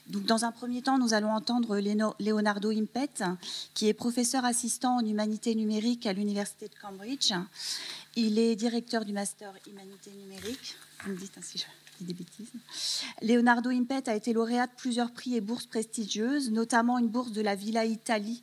Donc, dans un premier temps, nous allons entendre Leonardo Impet, qui est professeur assistant en humanité numérique à l'Université de Cambridge. Il est directeur du master humanité numérique. Vous me dites si je dis des bêtises. Leonardo Impet a été lauréat de plusieurs prix et bourses prestigieuses, notamment une bourse de la Villa Itati,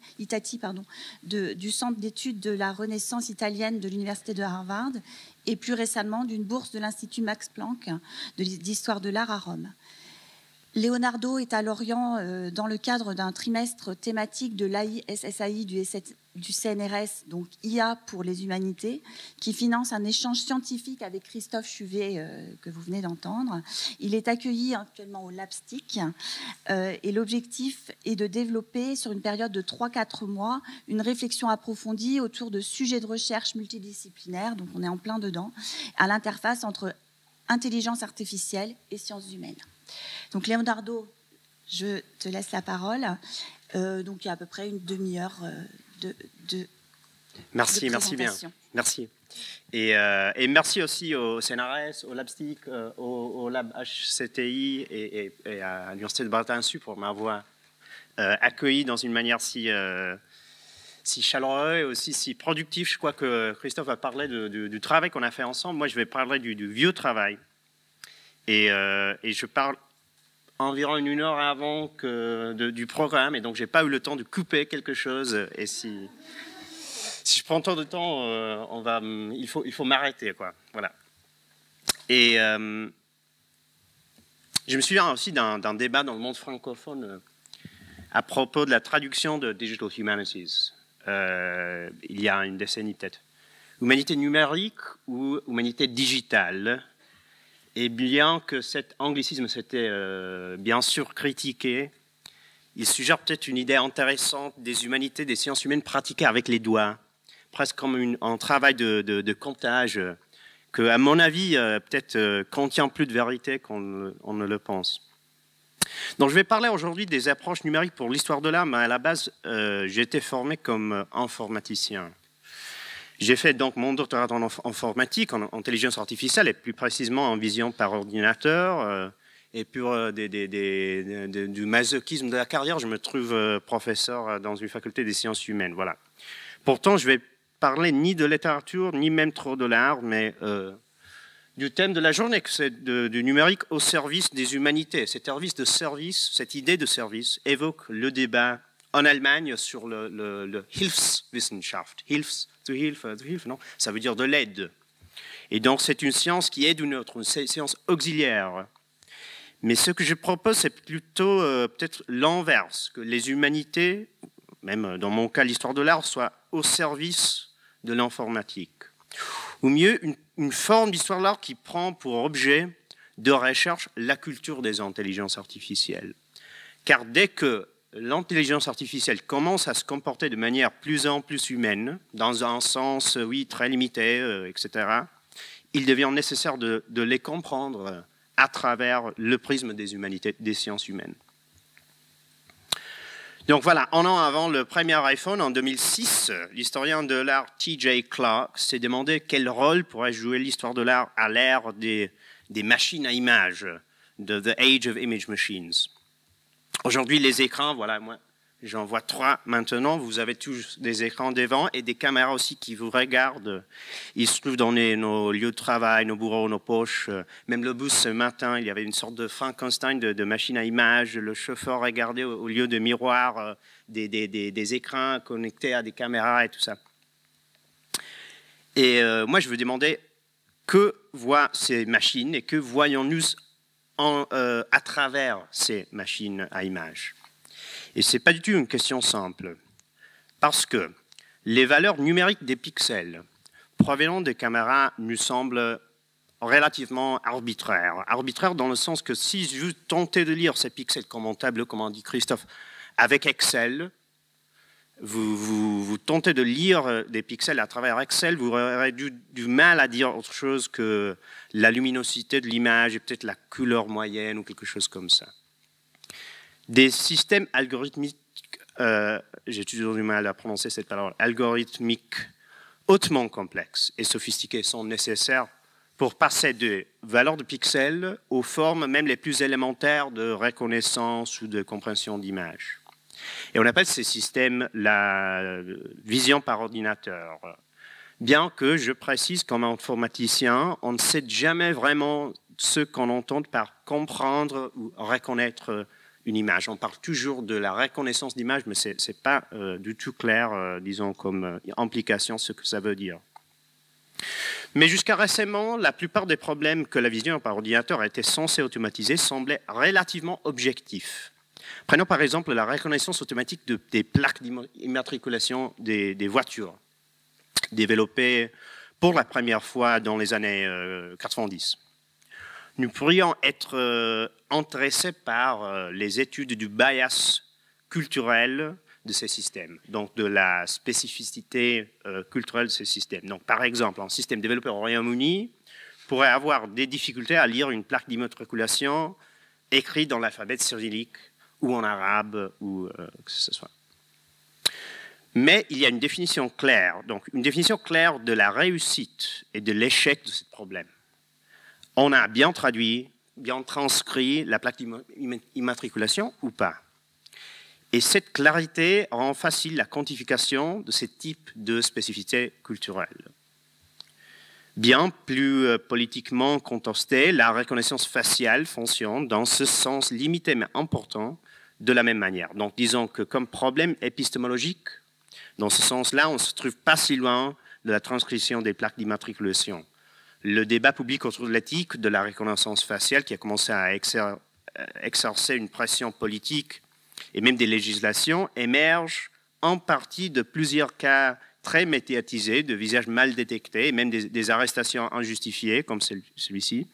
du Centre d'études de la Renaissance italienne de l'Université de Harvard, et plus récemment d'une bourse de l'Institut Max Planck d'histoire de l'art à Rome. Leonardo est à Lorient dans le cadre d'un trimestre thématique de l'AISSAI du CNRS, donc IA pour les humanités, qui finance un échange scientifique avec Christophe Chuvet, que vous venez d'entendre. Il est accueilli actuellement au LabStick et l'objectif est de développer sur une période de 3-4 mois une réflexion approfondie autour de sujets de recherche multidisciplinaires, donc on est en plein dedans, à l'interface entre intelligence artificielle et sciences humaines. Donc Leonardo, je te laisse la parole. Donc il y a à peu près une demi-heure de merci bien. Merci. Et merci aussi au CNRS, au LabStick, au Lab HCTI et à l'Université de Bretagne-Sud pour m'avoir accueilli dans une manière si chaleureux et aussi si productif. Je crois que Christophe a parlé du travail qu'on a fait ensemble. Moi, je vais parler du vieux travail. Et je parle environ une heure avant du programme, et donc j'ai pas eu le temps de couper quelque chose. Et si je prends tant de temps, il faut m'arrêter, quoi. Voilà. Et je me souviens aussi d'un débat dans le monde francophone à propos de la traduction de Digital Humanities. Il y a une décennie peut-être. Humanité numérique ou humanité digitale. Et bien que cet anglicisme s'était bien sûr critiqué, il suggère peut-être une idée intéressante des humanités, des sciences humaines pratiquées avec les doigts, presque comme un travail de comptage, que, à mon avis, peut-être contient plus de vérité qu'on ne le pense. Donc, je vais parler aujourd'hui des approches numériques pour l'histoire de l'art, mais à la base, j'ai été formé comme informaticien. J'ai fait donc mon doctorat en informatique, en intelligence artificielle, et plus précisément en vision par ordinateur. Et pour du masochisme de la carrière, je me trouve professeur dans une faculté des sciences humaines. Voilà. Pourtant, je ne vais parler ni de littérature, ni même trop de l'art, mais du thème de la journée, que c'est du numérique au service des humanités. Cette idée de service évoque le débat en Allemagne sur le Hilfswissenschaft. Hilfe, non, ça veut dire de l'aide. Et donc, c'est une science qui aide une autre, une science auxiliaire. Mais ce que je propose, c'est plutôt peut-être l'inverse, que les humanités, même dans mon cas l'histoire de l'art, soient au service de l'informatique. Ou mieux, une forme d'histoire de l'art qui prend pour objet de recherche la culture des intelligences artificielles. Car dès que l'intelligence artificielle commence à se comporter de manière plus en plus humaine, dans un sens, oui, très limité, etc., il devient nécessaire de les comprendre à travers le prisme des humanités, des sciences humaines. Donc voilà, un an avant le premier iPhone, en 2006, l'historien de l'art T.J. Clark s'est demandé quel rôle pourrait jouer l'histoire de l'art à l'ère des machines à images, de The Age of Image Machines. Aujourd'hui, les écrans, voilà, moi, j'en vois 3 maintenant. Vous avez tous des écrans devant et des caméras aussi qui vous regardent. Ils se trouvent dans nos lieux de travail, nos bureaux, nos poches. Même le bus ce matin, il y avait une sorte de Frankenstein de machine à images. Le chauffeur regardait au lieu de miroirs des écrans connectés à des caméras et tout ça. Et moi, je veux demander que voient ces machines et que voyons-nous à travers ces machines à images. Et ce n'est pas du tout une question simple, parce que les valeurs numériques des pixels provenant des caméras nous semblent relativement arbitraires. Arbitraires dans le sens que si je tentais de lire ces pixels comme un tableau, comme a dit Christophe, avec Excel, vous tentez de lire des pixels à travers Excel, vous aurez du mal à dire autre chose que la luminosité de l'image et peut-être la couleur moyenne ou quelque chose comme ça. Des systèmes algorithmiques, j'ai toujours du mal à prononcer cette parole, algorithmiques hautement complexes et sophistiqués sont nécessaires pour passer de valeurs de pixels aux formes même les plus élémentaires de reconnaissance ou de compréhension d'images. Et on appelle ces systèmes la vision par ordinateur. Bien que, je précise, comme informaticien, on ne sait jamais vraiment ce qu'on entend par comprendre ou reconnaître une image. On parle toujours de la reconnaissance d'image, mais ce n'est pas du tout clair, disons, comme implication, ce que ça veut dire. Mais jusqu'à récemment, la plupart des problèmes que la vision par ordinateur était censée automatiser semblaient relativement objectifs. Prenons par exemple la reconnaissance automatique des plaques d'immatriculation des voitures, développées pour la première fois dans les années 90. Nous pourrions être intéressés par les études du bias culturel de ces systèmes, donc de la spécificité culturelle de ces systèmes. Donc, par exemple, un système développé au Royaume-Uni pourrait avoir des difficultés à lire une plaque d'immatriculation écrite dans l'alphabet cyrillique ou en arabe, ou que ce soit. Mais il y a une définition claire, donc une définition claire de la réussite et de l'échec de ce problème. On a bien traduit, bien transcrit la plaque d'immatriculation ou pas. Et cette clarité rend facile la quantification de ces types de spécificités culturelles. Bien plus politiquement contesté, la reconnaissance faciale fonctionne dans ce sens limité mais important de la même manière. Donc disons que comme problème épistémologique, dans ce sens-là, on ne se trouve pas si loin de la transcription des plaques d'immatriculation. Le débat public autour de l'éthique de la reconnaissance faciale qui a commencé à exercer une pression politique et même des législations émerge en partie de plusieurs cas très médiatisés de visages mal détectés et même des arrestations injustifiées comme celui-ci.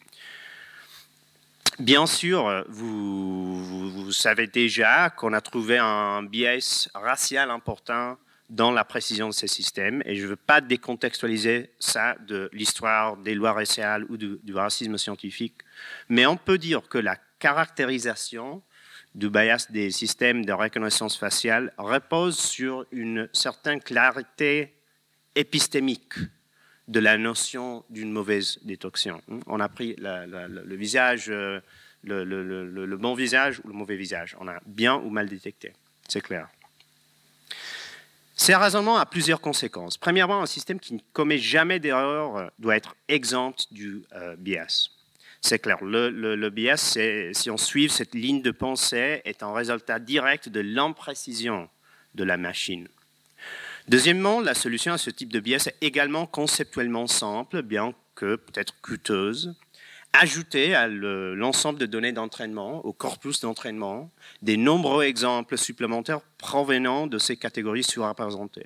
Bien sûr, vous savez déjà qu'on a trouvé un biais racial important dans la précision de ces systèmes et je ne veux pas décontextualiser ça de l'histoire des lois raciales ou du racisme scientifique, mais on peut dire que la caractérisation du bias des systèmes de reconnaissance faciale repose sur une certaine clarité épistémique de la notion d'une mauvaise détection. On a pris le visage, le bon visage ou le mauvais visage. On a bien ou mal détecté, c'est clair. Ces raisonnements a plusieurs conséquences. Premièrement, un système qui ne commet jamais d'erreur doit être exempt du bias. C'est clair, le bias, si on suit cette ligne de pensée, est un résultat direct de l'imprécision de la machine. Deuxièmement, la solution à ce type de biais est également conceptuellement simple, bien que peut-être coûteuse. Ajouter à l'ensemble de données d'entraînement, au corpus d'entraînement, des nombreux exemples supplémentaires provenant de ces catégories surreprésentées.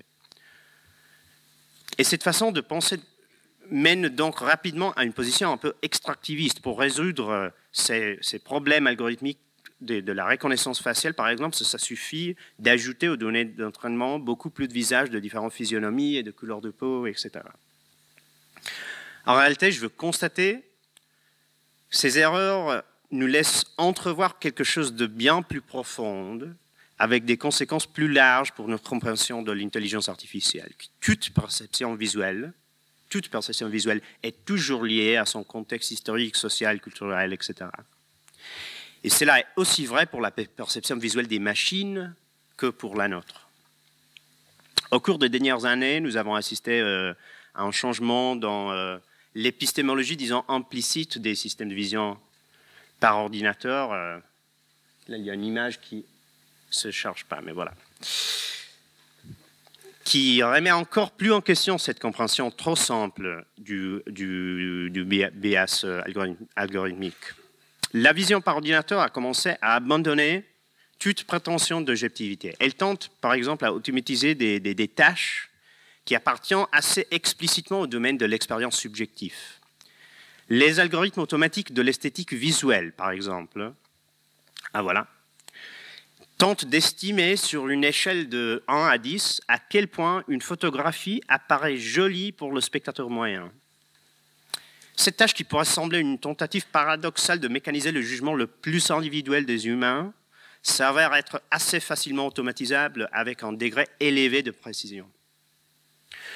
Et cette façon de penser mène donc rapidement à une position un peu extractiviste pour résoudre ces problèmes algorithmiques de la reconnaissance faciale. Par exemple, ça suffit d'ajouter aux données d'entraînement beaucoup plus de visages de différentes physionomies et de couleurs de peau, etc. En réalité, je veux constater que ces erreurs nous laissent entrevoir quelque chose de bien plus profond, avec des conséquences plus larges pour notre compréhension de l'intelligence artificielle. Toute perception visuelle est toujours liée à son contexte historique, social, culturel, etc. Et cela est aussi vrai pour la perception visuelle des machines que pour la nôtre. Au cours des dernières années, nous avons assisté à un changement dans l'épistémologie, disons, implicite des systèmes de vision par ordinateur. Là, il y a une image qui ne se charge pas, mais voilà. Qui remet encore plus en question cette compréhension trop simple du bias algorithmique. La vision par ordinateur a commencé à abandonner toute prétention d'objectivité. Elle tente, par exemple, à automatiser des tâches qui appartiennent assez explicitement au domaine de l'expérience subjective. Les algorithmes automatiques de l'esthétique visuelle, par exemple, tentent d'estimer sur une échelle de 1 à 10 à quel point une photographie apparaît jolie pour le spectateur moyen. Cette tâche qui pourrait sembler une tentative paradoxale de mécaniser le jugement le plus individuel des humains s'avère être assez facilement automatisable avec un degré élevé de précision.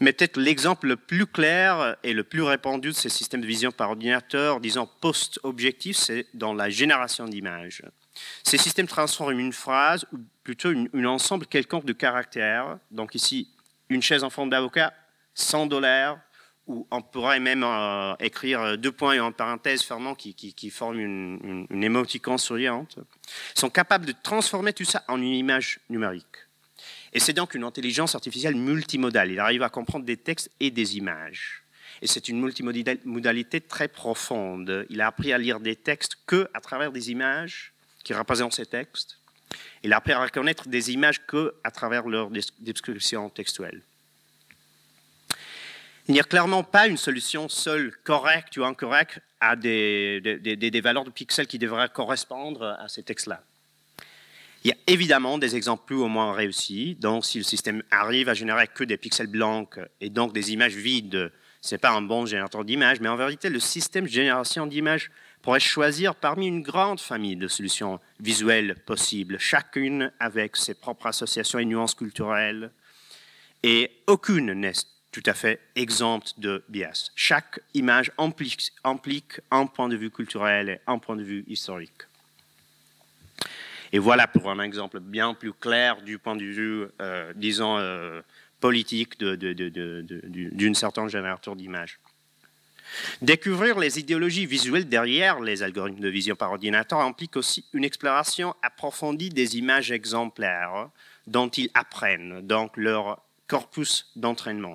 Mais peut-être l'exemple le plus clair et le plus répandu de ces systèmes de vision par ordinateur, disons post-objectif, c'est dans la génération d'images. Ces systèmes transforment une phrase, ou plutôt un ensemble quelconque de caractères. Donc ici, une chaise en forme d'avocat, $100, ou on pourrait même écrire 2 points et en parenthèse fermant qui forment une émoticône souriante. Ils sont capables de transformer tout ça en une image numérique. Et c'est donc une intelligence artificielle multimodale. Il arrive à comprendre des textes et des images. Et c'est une multimodalité très profonde. Il a appris à lire des textes qu'à travers des images qui représentent ces textes. Il a appris à reconnaître des images qu'à travers leur description textuelle. Il n'y a clairement pas une solution seule correcte ou incorrecte à des valeurs de pixels qui devraient correspondre à ces textes-là. Il y a évidemment des exemples plus ou moins réussis. Donc, si le système arrive à générer que des pixels blancs et donc des images vides, ce n'est pas un bon générateur d'images. Mais en vérité, le système de génération d'images pourrait choisir parmi une grande famille de solutions visuelles possibles, chacune avec ses propres associations et nuances culturelles. Et aucune n'est tout à fait exempte de biais. Chaque image implique un point de vue culturel et un point de vue historique. Et voilà pour un exemple bien plus clair du point de vue, disons, politique d'une certaine générateur d'images. Découvrir les idéologies visuelles derrière les algorithmes de vision par ordinateur implique aussi une exploration approfondie des images exemplaires dont ils apprennent, donc leur corpus d'entraînement.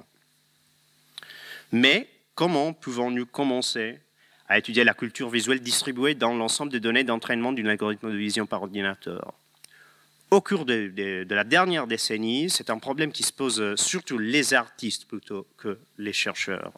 Mais comment pouvons-nous commencer à étudier la culture visuelle distribuée dans l'ensemble des données d'entraînement d'un algorithme de vision par ordinateur? Au cours de la dernière décennie, c'est un problème qui se pose surtout les artistes plutôt que les chercheurs.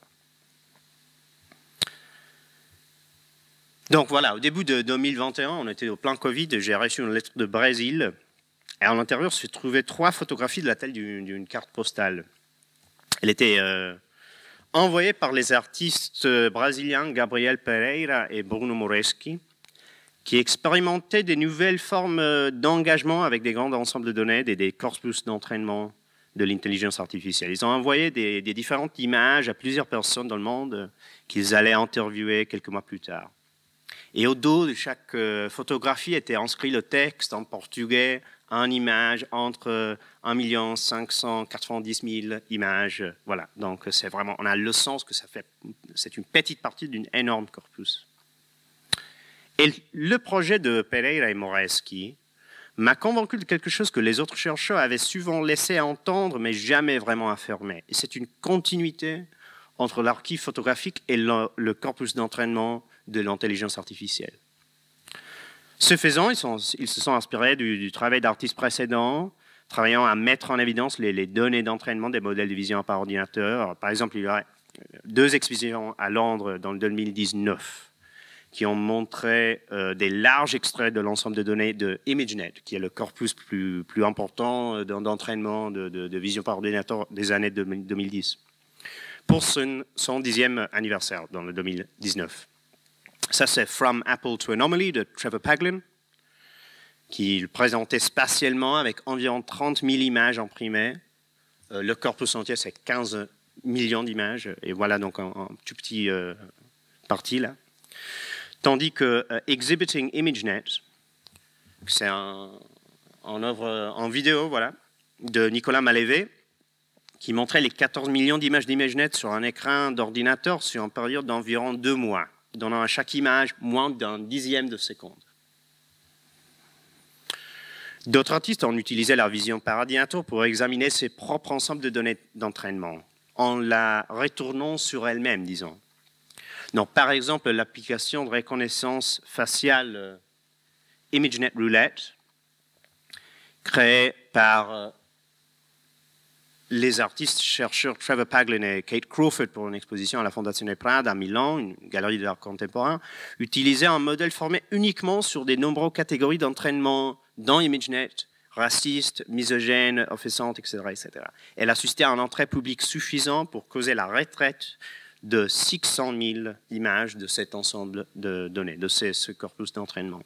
Donc voilà, au début de 2021, on était au plein Covid, j'ai reçu une lettre de Brésil, et à l'intérieur se trouvaient 3 photographies de la taille d'une carte postale. Elle était envoyée par les artistes brésiliens Gabriel Pereira et Bruno Moreschi, qui expérimentaient des nouvelles formes d'engagement avec des grands ensembles de données, des corpus d'entraînement de l'intelligence artificielle. Ils ont envoyé des différentes images à plusieurs personnes dans le monde qu'ils allaient interviewer quelques mois plus tard. Et au dos de chaque photographie était inscrit le texte en portugais, une image entre 1 590 000 images. Voilà, donc c'est vraiment, on a le sens que c'est une petite partie d'une énorme corpus. Et le projet de Pereira et Moreschi m'a convaincu de quelque chose que les autres chercheurs avaient souvent laissé entendre, mais jamais vraiment affirmé. Et c'est une continuité entre l'archive photographique et le corpus d'entraînement de l'intelligence artificielle. Ce faisant, ils se sont inspirés du travail d'artistes précédents, travaillant à mettre en évidence les données d'entraînement des modèles de vision par ordinateur. Par exemple, il y a 2 expositions à Londres dans le 2019 qui ont montré des larges extraits de l'ensemble de données de ImageNet, qui est le corpus plus important d'entraînement de vision par ordinateur des années 2010, pour son 10e anniversaire dans le 2019. Ça, c'est From Apple to Anomaly de Trevor Paglen, qui le présentait spatialement avec environ 30 000 images imprimées. Le corpus entier, c'est 15 millions d'images. Et voilà donc un tout petit parti là. Tandis que Exhibiting ImageNet, c'est un œuvre en vidéo, voilà, de Nicolas Malévé, qui montrait les 14 millions d'images d'ImageNet sur un écran d'ordinateur sur une période d'environ 2 mois, donnant à chaque image moins d'un dixième de seconde. D'autres artistes ont utilisé la vision par ordinateur pour examiner ses propres ensembles de données d'entraînement, en la retournant sur elle-même, disons. Donc, par exemple, l'application de reconnaissance faciale ImageNet Roulette, créée par les artistes chercheurs Trevor Paglen et Kate Crawford pour une exposition à la Fondazione Prada à Milan, une galerie d'art contemporain, utilisait un modèle formé uniquement sur des nombreuses catégories d'entraînement dans ImageNet, racistes, misogynes, offensantes, etc., etc. Elle a suscité un entrée public suffisant pour causer la retraite de 600 000 images de cet ensemble de données, de ce corpus d'entraînement.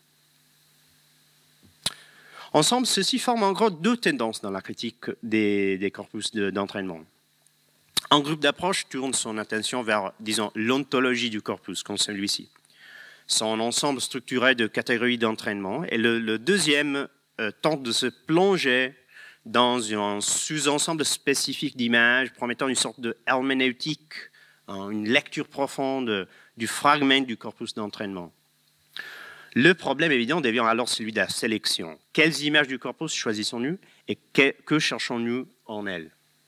Ensemble, ceci forme en gros 2 tendances dans la critique des corpus d'entraînement. Un groupe d'approche tourne son attention vers, disons, l'ontologie du corpus, comme celui-ci. Son ensemble structuré de catégories d'entraînement. Et le deuxième tente de se plonger dans un sous-ensemble spécifique d'images, promettant une sorte de herméneutique, une lecture profonde du fragment du corpus d'entraînement. Le problème évident devient alors celui de la sélection. Quelles images du corpus choisissons-nous et que cherchons-nous en elles?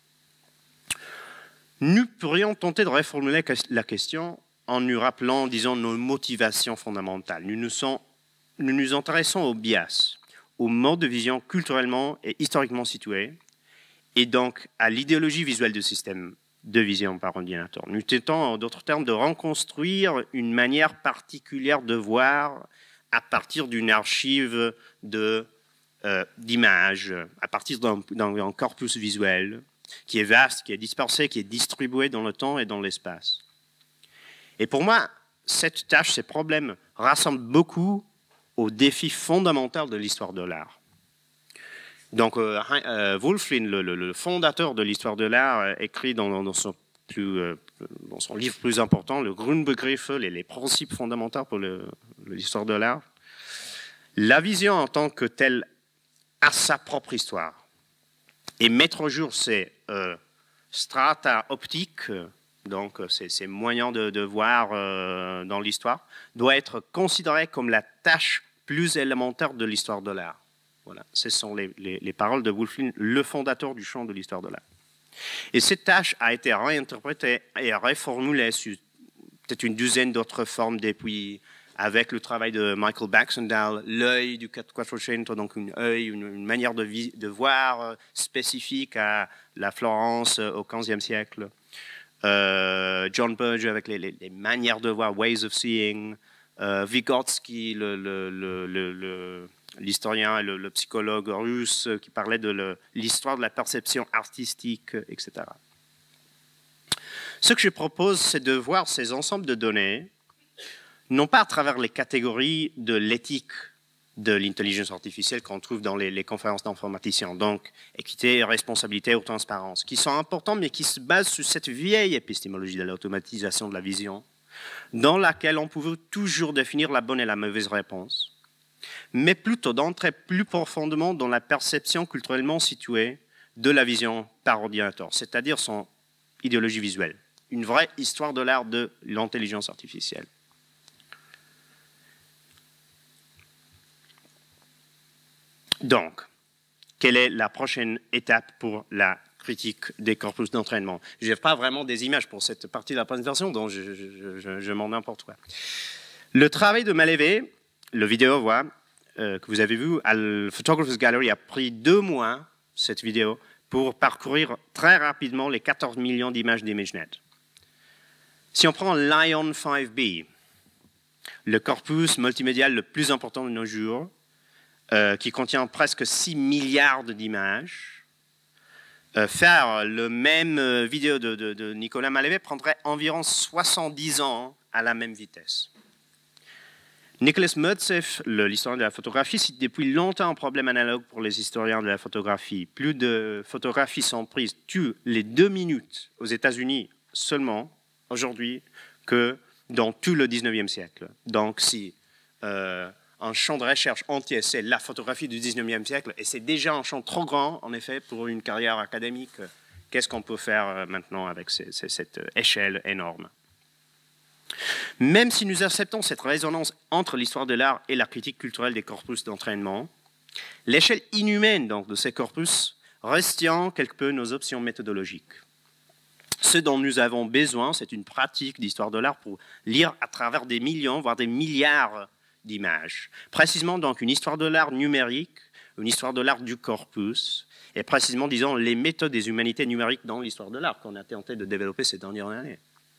Nous pourrions tenter de reformuler la question en nous rappelant, disons, nos motivations fondamentales. Nous nous intéressons au bias, au mode de vision culturellement et historiquement situé, et donc à l'idéologie visuelle du système de vision par ordinateur. Nous tentons, en d'autres termes, de reconstruire une manière particulière de voir à partir d'une archive d'images, à partir d'un corpus visuel qui est vaste, qui est dispersé, qui est distribué dans le temps et dans l'espace. Et pour moi, cette tâche, ces problèmes, rassemblent beaucoup aux défis fondamentaux de l'histoire de l'art. Donc, Wulfflin, le fondateur de l'histoire de l'art, écrit dans son livre plus important, le Grundbegriffe, les principes fondamentaux pour l'histoire de l'art. La vision en tant que telle a sa propre histoire. Et mettre au jour ces strata optiques, donc ces moyens de voir dans l'histoire, doit être considéré comme la tâche plus élémentaire de l'histoire de l'art. Voilà, ce sont les paroles de Wulfflin, le fondateur du champ de l'histoire de l'art. Et cette tâche a été réinterprétée et reformulée sous peut-être une douzaine d'autres formes depuis, avec le travail de Michael Baxendale, l'œil du Quattrocento, donc une manière de voir spécifique à la Florence au XVe siècle. John Burge avec les manières de voir, ways of seeing. Vygotsky, l'historien et le psychologue russe qui parlait de l'histoire de la perception artistique, etc. Ce que je propose, c'est de voir ces ensembles de données, non pas à travers les catégories de l'éthique de l'intelligence artificielle qu'on trouve dans les conférences d'informaticiens, donc équité, responsabilité ou transparence, qui sont importants, mais qui se basent sur cette vieille épistémologie de l'automatisation de la vision, dans laquelle on pouvait toujours définir la bonne et la mauvaise réponse, mais plutôt d'entrer plus profondément dans la perception culturellement située de la vision par ordinateur, c'est-à-dire son idéologie visuelle, une vraie histoire de l'art de l'intelligence artificielle. Donc, quelle est la prochaine étape pour la critique des corpus d'entraînement? Je n'ai pas vraiment des images pour cette partie de la présentation, donc je m'en n'importe quoi. Le travail de Malève, le vidéo que vous avez vu à la Photographer's Gallery a pris 2 mois, cette vidéo, pour parcourir très rapidement les 14 millions d'images d'ImageNet. Si on prend Lion 5B, le corpus multimédial le plus important de nos jours, qui contient presque 6 milliards d'images, faire le même vidéo de Nicolas Malève prendrait environ 70 ans à la même vitesse. Nicolas Meutzef, l'historien de la photographie, cite depuis longtemps un problème analogue pour les historiens de la photographie. Plus de photographies sont prises toutes les 2 minutes aux États-Unis seulement, aujourd'hui, que dans tout le 19e siècle. Donc, si un champ de recherche entier, c'est la photographie du 19e siècle, et c'est déjà un champ trop grand, en effet, pour une carrière académique. Qu'est-ce qu'on peut faire maintenant avec cette échelle énorme? Même si nous acceptons cette résonance entre l'histoire de l'art et la critique culturelle des corpus d'entraînement, l'échelle inhumaine donc, de ces corpus restreint quelque peu nos options méthodologiques. Ce dont nous avons besoin, c'est une pratique d'histoire de l'art pour lire à travers des millions, voire des milliards d'images. Précisément donc une histoire de l'art numérique, une histoire de l'art du corpus, et précisément, disons, les méthodes des humanités numériques dans l'histoire de l'art qu'on a tenté de développer ces dernières années.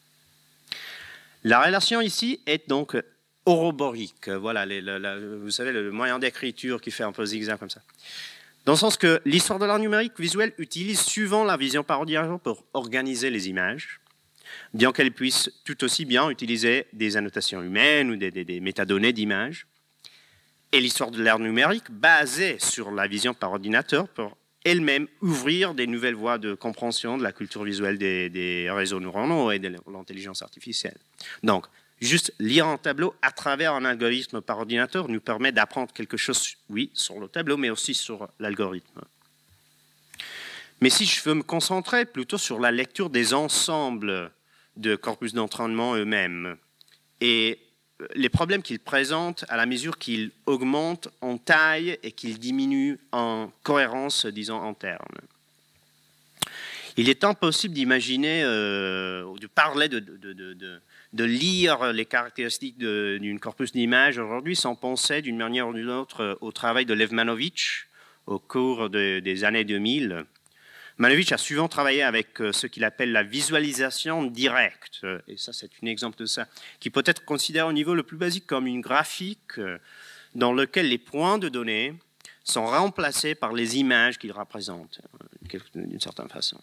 La relation ici est donc oroborique. Voilà, vous savez, le moyen d'écriture qui fait un peu zigzag comme ça. Dans le sens que l'histoire de l'art numérique visuel utilise souvent la vision par ordinateur pour organiser les images, bien qu'elle puisse tout aussi bien utiliser des annotations humaines ou des métadonnées d'images. Et l'histoire de l'art numérique, basée sur la vision par ordinateur, peut elles-mêmes ouvrir des nouvelles voies de compréhension de la culture visuelle des réseaux neuronaux et de l'intelligence artificielle. Donc, juste lire un tableau à travers un algorithme par ordinateur nous permet d'apprendre quelque chose, oui, sur le tableau, mais aussi sur l'algorithme. Mais si je veux me concentrer plutôt sur la lecture des ensembles de corpus d'entraînement eux-mêmes et les problèmes qu'ils présentent à la mesure qu'ils augmentent en taille et qu'ils diminuent en cohérence, disons, interne. Il est impossible d'imaginer, de parler, de lire les caractéristiques d'une corpus d'image aujourd'hui sans penser d'une manière ou d'une autre au travail de Lev Manovich au cours des années 2000. Manovich a souvent travaillé avec ce qu'il appelle la visualisation directe, et ça c'est un exemple de ça, qui peut être considéré au niveau le plus basique comme une graphique dans laquelle les points de données sont remplacés par les images qu'ils représentent, d'une certaine façon.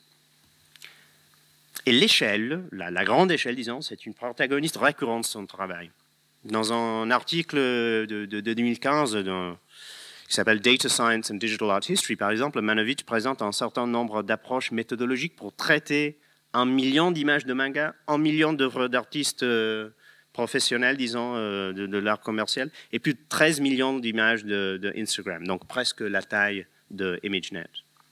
Et l'échelle, la grande échelle, disons, c'est une protagoniste récurrente de son travail. Dans un article de 2015 qui s'appelle Data Science and Digital Art History, par exemple, Manovich présente un certain nombre d'approches méthodologiques pour traiter 1 million d'images de manga, 1 million d'œuvres d'artistes professionnels, disons, de l'art commercial, et plus de 13 millions d'images de Instagram, donc presque la taille de ImageNet.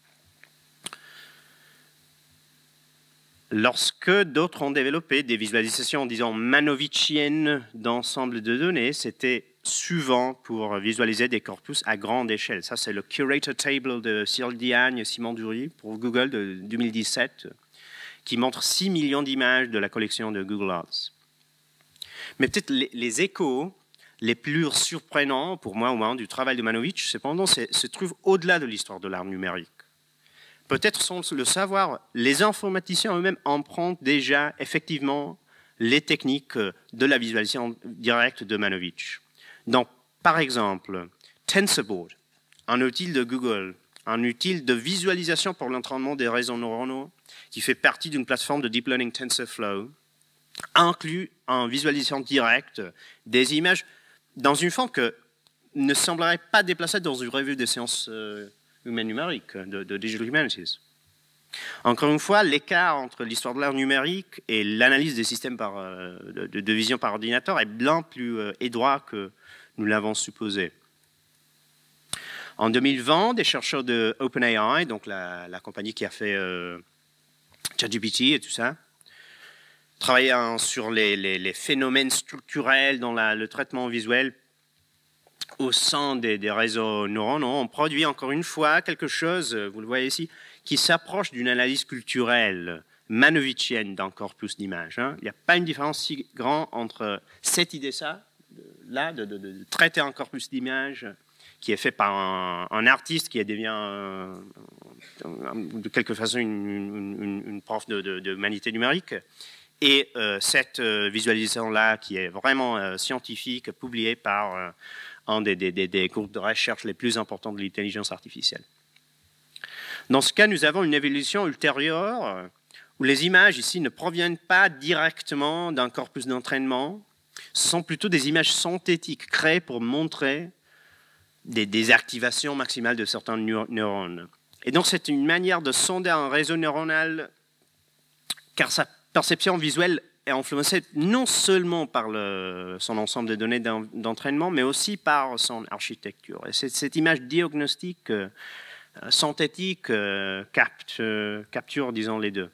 Lorsque d'autres ont développé des visualisations, disons, manovichiennes d'ensemble de données, c'était souvent pour visualiser des corpus à grande échelle. Ça, c'est le Curator Table de Cyril Diagne et Simon Dury pour Google de 2017, qui montre 6 millions d'images de la collection de Google Arts. Mais peut-être les échos les plus surprenants, pour moi au moins, du travail de Manovich, cependant, se trouvent au-delà de l'histoire de l'art numérique. Peut-être sans le savoir, les informaticiens eux-mêmes empruntent déjà effectivement les techniques de la visualisation directe de Manovich. Donc, par exemple, TensorBoard, un outil de Google, un outil de visualisation pour l'entraînement des réseaux neuronaux qui fait partie d'une plateforme de Deep Learning TensorFlow, inclut en visualisation directe des images dans une forme que ne semblerait pas déplacée dans une revue des sciences humaines numériques, de Digital Humanities. Encore une fois, l'écart entre l'histoire de l'art numérique et l'analyse des systèmes de vision par ordinateur est bien plus étroit que nous l'avons supposé. En 2020, des chercheurs de OpenAI, donc la compagnie qui a fait ChatGPT et tout ça, travaillaient sur les phénomènes structurels dans le traitement visuel au sein des réseaux neuronaux, ont produit encore une fois quelque chose, vous le voyez ici, qui s'approche d'une analyse culturelle manovichienne d'un corpus d'images. Hein. Il n'y a pas une différence si grande entre cette idée-là, de traiter un corpus d'images qui est fait par un artiste qui devient de quelque façon une prof de humanité numérique, et cette visualisation-là qui est vraiment scientifique, publiée par un des groupes de recherche les plus importants de l'intelligence artificielle. Dans ce cas, nous avons une évolution ultérieure où les images ici ne proviennent pas directement d'un corpus d'entraînement, ce sont plutôt des images synthétiques créées pour montrer des activations maximales de certains neurones. Et donc c'est une manière de sonder un réseau neuronal car sa perception visuelle est influencée non seulement par son ensemble de données d'entraînement, mais aussi par son architecture. Et cette image diagnostique synthétique capture, disons, les deux.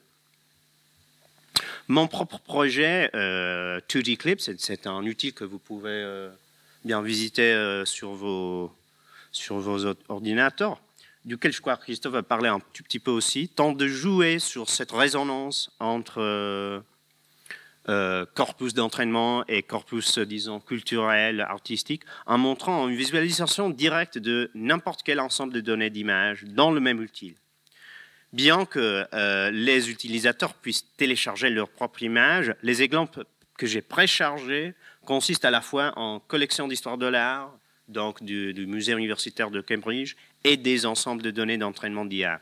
Mon propre projet, 2D Clip, c'est un outil que vous pouvez bien visiter sur vos ordinateurs, duquel je crois que Christophe va parler un tout petit peu aussi, tente de jouer sur cette résonance entre corpus d'entraînement et corpus, disons, culturel, artistique, en montrant une visualisation directe de n'importe quel ensemble de données d'images dans le même outil. Bien que les utilisateurs puissent télécharger leur propre image, les exemples que j'ai préchargés consistent à la fois en collection d'histoire de l'art, donc du musée universitaire de Cambridge, et des ensembles de données d'entraînement d'IA.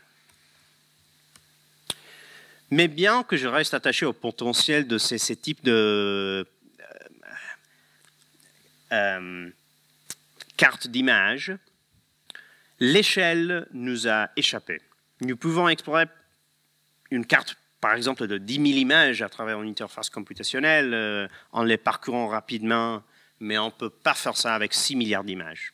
Mais bien que je reste attaché au potentiel de ces types de cartes d'images, l'échelle nous a échappé. nous pouvons explorer une carte, par exemple, de 10 000 images à travers une interface computationnelle en les parcourant rapidement, mais on ne peut pas faire ça avec 6 milliards d'images.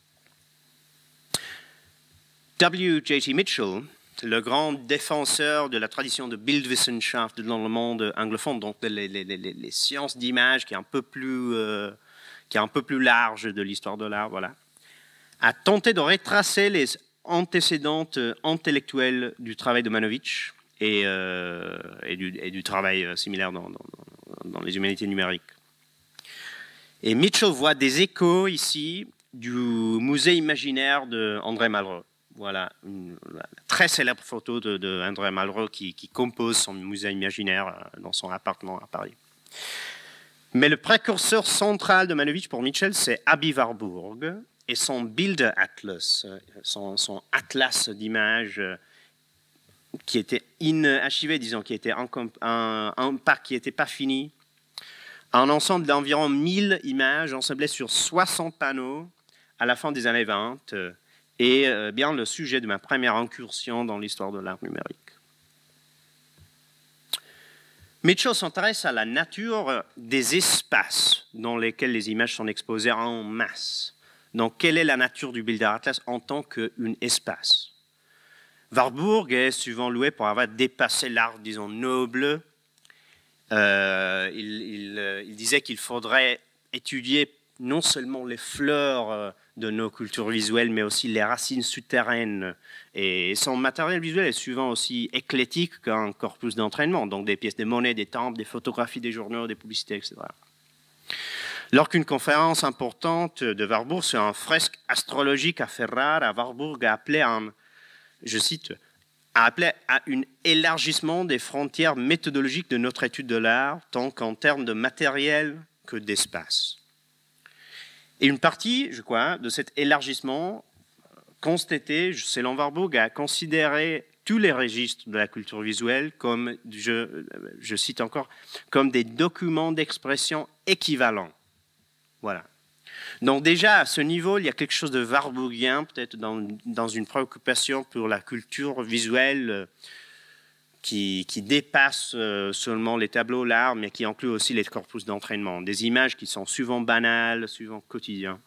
W.J.T. Mitchell, le grand défenseur de la tradition de Bildwissenschaft dans le monde anglophone, donc les sciences d'image qui est un peu plus large de l'histoire de l'art, voilà, a tenté de retracer les antécédents intellectuels du travail de Manovich et du travail similaire dans les humanités numériques. Et Mitchell voit des échos ici du musée imaginaire d'André Malraux. Voilà, une très célèbre photo d'André Malraux qui compose son musée imaginaire dans son appartement à Paris. Mais le précurseur central de Manovich pour Mitchell, c'est Aby Warburg et son Bilder Atlas, son atlas d'images qui était inachevé, disons, qui était un parc qui n'était pas fini. Un ensemble d'environ 1000 images ensemblées sur 60 panneaux à la fin des années 20. Et bien le sujet de ma première incursion dans l'histoire de l'art numérique. Mitchell s'intéresse à la nature des espaces dans lesquels les images sont exposées en masse. Donc, quelle est la nature du Bilder Atlas en tant qu'un espace? Warburg est souvent loué pour avoir dépassé l'art, disons, noble. Il disait qu'il faudrait étudier non seulement les fleurs de nos cultures visuelles, mais aussi les racines souterraines. Et son matériel visuel est souvent aussi éclectique qu'un corpus d'entraînement, donc des pièces de monnaie, des timbres, des photographies, des journaux, des publicités, etc. Lors qu'une conférence importante de Warburg sur un fresque astrologique à Ferrare, Warburg a appelé je cite, a appelé à un élargissement des frontières méthodologiques de notre étude de l'art, tant qu'en termes de matériel que d'espace. Et une partie, je crois, de cet élargissement constaté, selon Warburg, a considéré tous les registres de la culture visuelle comme, je cite encore, comme des documents d'expression équivalents. Voilà. Donc déjà, à ce niveau, il y a quelque chose de warburgien, peut-être dans une préoccupation pour la culture visuelle qui dépasse seulement les tableaux, l'art, mais qui inclut aussi les corpus d'entraînement. Des images qui sont souvent banales, souvent quotidiennes.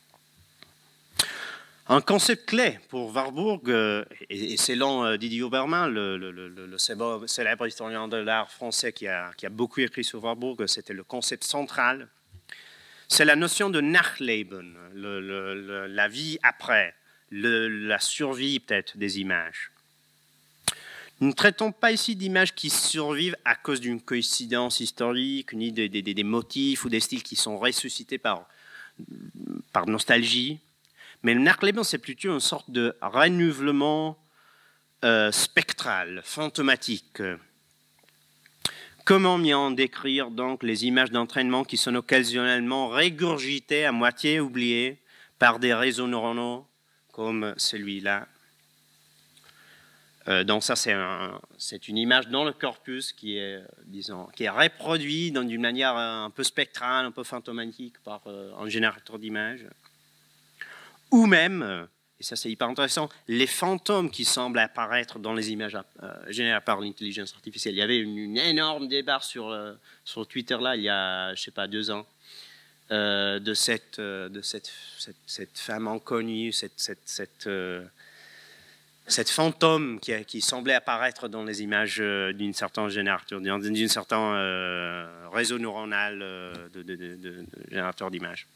Un concept clé pour Warburg, et selon Didier Obermann, le célèbre historien de l'art français qui a beaucoup écrit sur Warburg, c'était le concept central. C'est la notion de Nachleben, la vie après, la survie peut-être des images. Nous ne traitons pas ici d'images qui survivent à cause d'une coïncidence historique, ni des motifs ou des styles qui sont ressuscités par nostalgie. Mais le Nachleben, c'est plutôt une sorte de renouvellement spectral, fantomatique. Comment mieux décrire donc les images d'entraînement qui sont occasionnellement régurgitées, à moitié oubliées, par des réseaux neuronaux comme celui-là? Donc ça, c'est une image dans le corpus qui est, disons, qui est reproduite d'une manière un peu spectrale, un peu fantomatique par un générateur d'images. Ou même, et ça c'est hyper intéressant, les fantômes qui semblent apparaître dans les images générées par l'intelligence artificielle. Il y avait une énorme débat sur Twitter là, il y a, je sais pas, 2 ans, de cette femme inconnue, cette fantôme qui semblait apparaître dans les images d'une certaine générateur, d'un certain réseau neuronal de générateur d'images.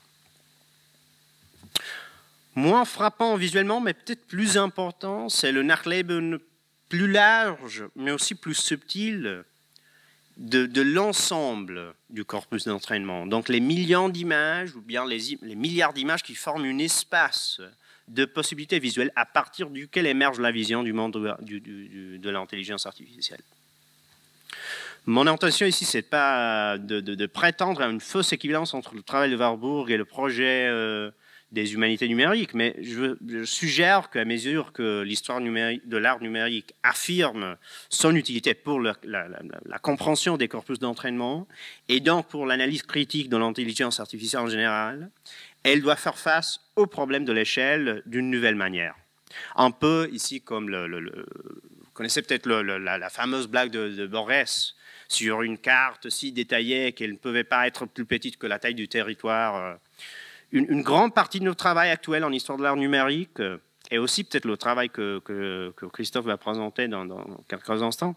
Moins frappant visuellement, mais peut-être plus important, c'est le Nachleben plus large, mais aussi plus subtil de l'ensemble du corpus d'entraînement. Donc les millions d'images, ou bien les milliards d'images qui forment un espace de possibilités visuelles à partir duquel émerge la vision du monde de l'intelligence artificielle. Mon intention ici, ce n'est pas de prétendre à une fausse équivalence entre le travail de Warburg et le projet des humanités numériques, mais je suggère qu'à mesure que l'histoire de l'art numérique affirme son utilité pour la compréhension des corpus d'entraînement et donc pour l'analyse critique de l'intelligence artificielle en général, elle doit faire face au problème de l'échelle d'une nouvelle manière. Un peu ici comme vous connaissez peut-être la fameuse blague de Borges sur une carte si détaillée qu'elle ne pouvait pas être plus petite que la taille du territoire. Une grande partie de notre travail actuel en histoire de l'art numérique, et aussi peut-être le travail que Christophe va présenter dans quelques instants,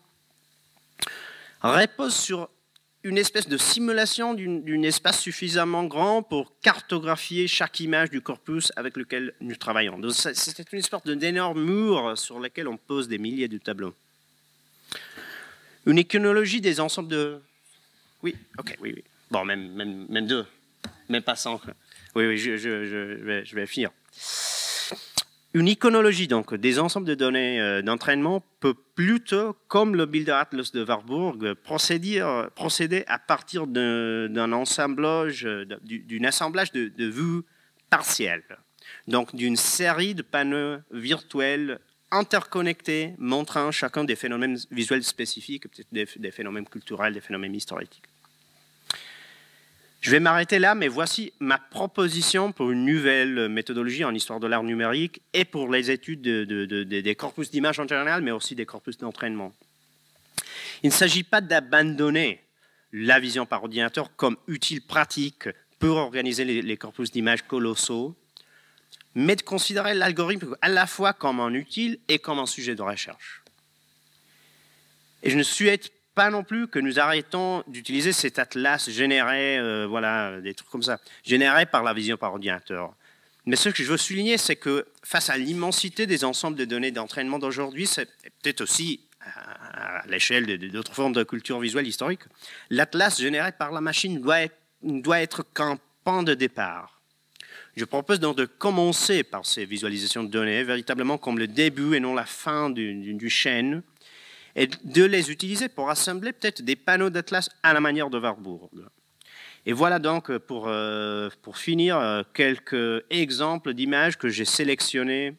repose sur une espèce de simulation d'un espace suffisamment grand pour cartographier chaque image du corpus avec lequel nous travaillons. C'est une espèce d'énorme mur sur lequel on pose des milliers de tableaux. Une iconologie des ensembles de... Oui, ok, oui. Bon, même deux, même pas 100. Oui, je vais finir. Une iconologie donc des ensembles de données d'entraînement peut plutôt, comme le Builder Atlas de Warburg, procéder à partir d'un assemblage, de vues partielles. Donc d'une série de panneaux virtuels interconnectés montrant chacun des phénomènes visuels spécifiques, peut-être des phénomènes culturels, des phénomènes historiques. Je vais m'arrêter là, mais voici ma proposition pour une nouvelle méthodologie en histoire de l'art numérique et pour les études des corpus d'images en général, mais aussi des corpus d'entraînement. Il ne s'agit pas d'abandonner la vision par ordinateur comme outil pratique pour organiser les corpus d'images colossaux, mais de considérer l'algorithme à la fois comme un outil et comme un sujet de recherche. Et je ne souhaite pas non plus que nous arrêtons d'utiliser cet atlas généré, voilà, des trucs comme ça, généré par la vision par ordinateur. Mais ce que je veux souligner, c'est que face à l'immensité des ensembles de données d'entraînement d'aujourd'hui, c'est peut-être aussi à l'échelle d'autres formes de culture visuelle historique, l'atlas généré par la machine doit être qu'un point de départ. Je propose donc de commencer par ces visualisations de données, véritablement comme le début et non la fin du chaîne, et de les utiliser pour assembler peut-être des panneaux d'atlas à la manière de Warburg. Et voilà donc, pour finir, quelques exemples d'images que j'ai sélectionnées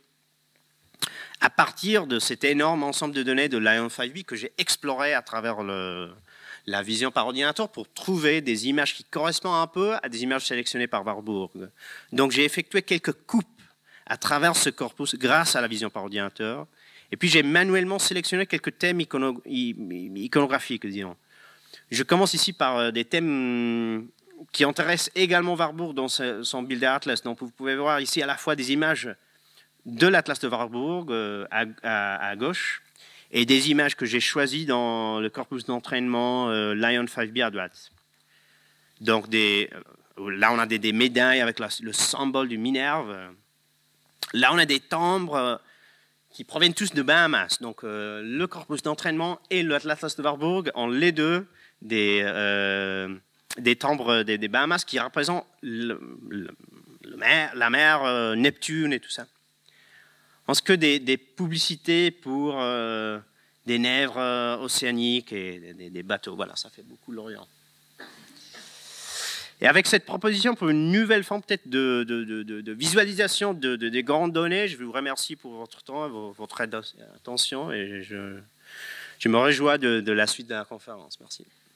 à partir de cet énorme ensemble de données de Lion 5B que j'ai exploré à travers la vision par ordinateur pour trouver des images qui correspondent un peu à des images sélectionnées par Warburg. Donc j'ai effectué quelques coupes à travers ce corpus grâce à la vision par ordinateur. Et puis j'ai manuellement sélectionné quelques thèmes iconographiques, disons. Je commence ici par des thèmes qui intéressent également Warburg dans son Builder Atlas. Donc vous pouvez voir ici à la fois des images de l'Atlas de Warburg à gauche et des images que j'ai choisies dans le corpus d'entraînement Lion 5B à droite. Donc là on a des médailles avec le symbole du Minerve. Là on a des timbres qui proviennent tous de Bahamas. Donc le corpus d'entraînement et l'Atlas de Warburg ont les deux des timbres des Bahamas qui représentent la mer Neptune et tout ça. En ce que des publicités pour des nègres océaniques et des bateaux. Voilà, ça fait beaucoup l'Orient. Et avec cette proposition pour une nouvelle forme peut-être de visualisation des grandes données, je vous remercie pour votre temps, votre attention et je me réjouis de la suite de la conférence. Merci.